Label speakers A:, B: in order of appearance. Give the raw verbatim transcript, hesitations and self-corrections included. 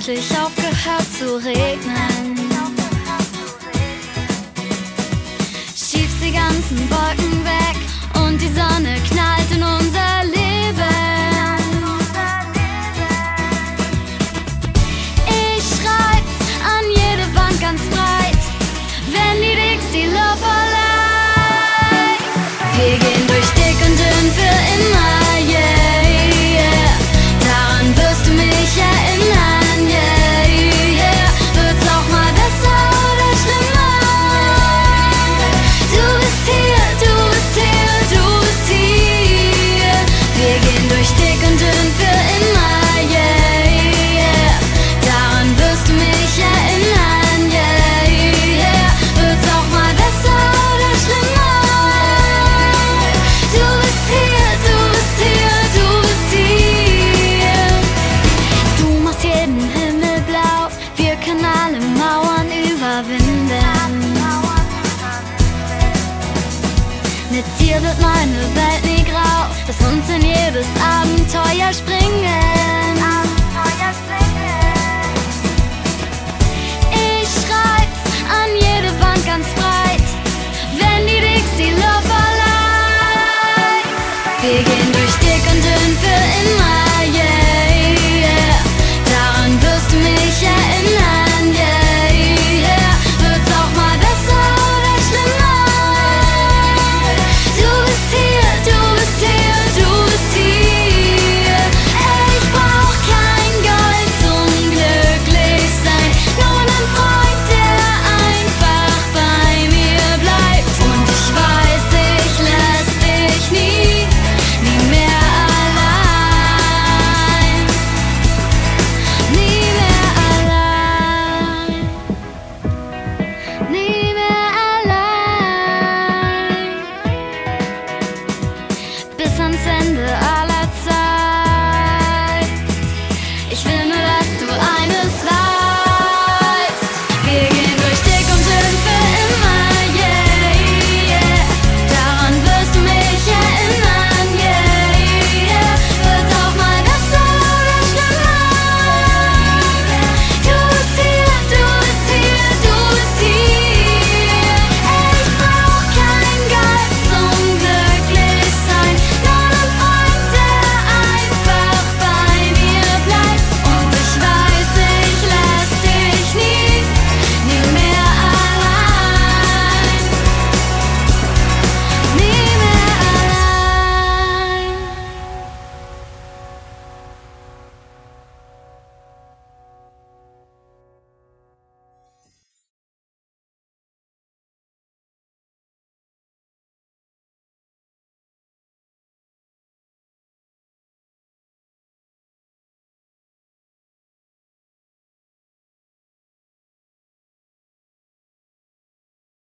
A: endlich aufgehört zu regnen. Schiebst die ganzen Wolken weg und die Sonne knallt in unser Leben. Ich schreib's an jede Wand ganz breit, wenn die Dixie Love for Life. Wir gehen durch dick und dünn für immer, yeah, yeah. Daran wirst du mich erinnern, yeah, yeah. Wird's auch mal besser oder schlimmer? Du bist hier, du bist hier, du bist hier. Wir gehen durch dick und dünn für immer, yeah, yeah. Daran wirst du mich erinnern, yeah, yeah. Wird's auch mal besser oder schlimmer? Du bist hier, du bist hier, du bist hier. Du machst jeden Himmel blau, wir können alle Mauern überwinden. Mit dir wird meine Welt nie grau, lass uns in jedes Abenteuer springen.